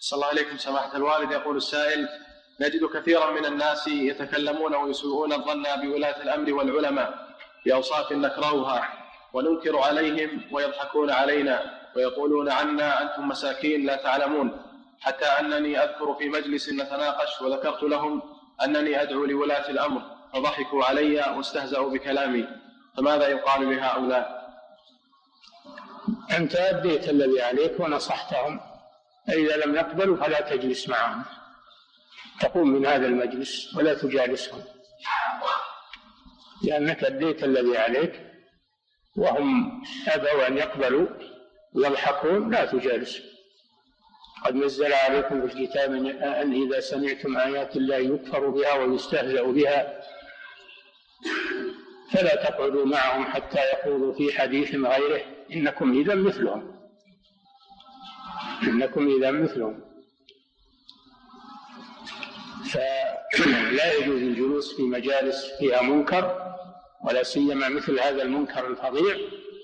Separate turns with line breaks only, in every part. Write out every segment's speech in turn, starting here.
صلى الله عليكم سماحة الوالد. يقول السائل: نجد كثيرا من الناس يتكلمون ويسوءون الظن بولاة الأمر والعلماء بأوصاف نكرهها وننكر عليهم ويضحكون علينا ويقولون عنا أنتم مساكين لا تعلمون، حتى أنني أذكر في مجلس نتناقش وذكرت لهم أنني أدعو لولاة الأمر فضحكوا علي واستهزأوا بكلامي، فماذا يقال لهؤلاء؟
أنت أديت الذي عليك ونصحتهم، إذا لم يقبلوا فلا تجلس معهم، تقوم من هذا المجلس ولا تجالسهم، لأنك أديت الذي عليك وهم أبوا أن يقبلوا ويضحكون، لا تجالسهم. قد نزل عليكم في الكتاب أن إذا سمعتم آيات الله يكفر بها ويستهزأ بها فلا تقعدوا معهم حتى يخوضوا في حديث غيره إنكم إذا مثلهم. فلا يجوز الجلوس في مجالس فيها منكر، ولا سيما مثل هذا المنكر الفظيع،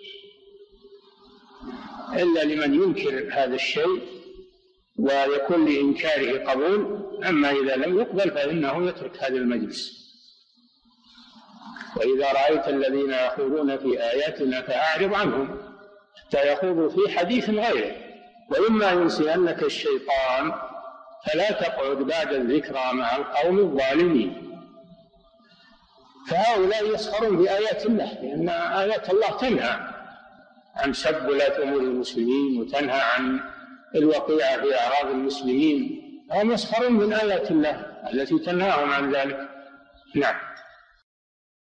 إلا لمن ينكر هذا الشيء ويكون لإنكاره قبول. أما إذا لم يقبل فإنه يترك هذا المجلس. وإذا رأيت الذين يخوضون في آياتنا فأعرض عنهم حتى يخوضوا في حديث غيره، وإما ينسينك الشيطان فلا تقعد بعد الذكرى مع القوم الظالمين. فهؤلاء يسخرون بآيات الله، لأن آيات الله تنهى عن سب ولاة أمور المسلمين وتنهى عن الوقيعة في أعراض المسلمين، هم يسخرون من آيات الله التي تنهاهم عن ذلك. نعم.